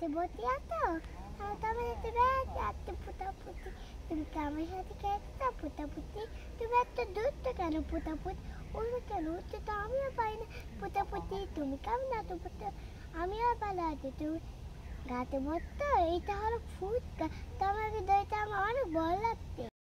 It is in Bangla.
গাতে ভর্তি আছো, তোমার সাথে বেড়াতে আসতে পুতাপুতি, তুমি কি আমার সাথে খেলতে চাও পুতাপুতি? তুমি এত দূরত্ব কেন পুতাপুত? উঠবে কেন? উঠতে তো আমিও পারি না পুতাপুতি, তুমি কেমন আছো পুতা? আমিও ভালো আছি। তুমি গাতে ভর্তি, এইটা হলো ফুচকা, তোমার হৃদয়টা আমার অনেক ভালো লাগছে।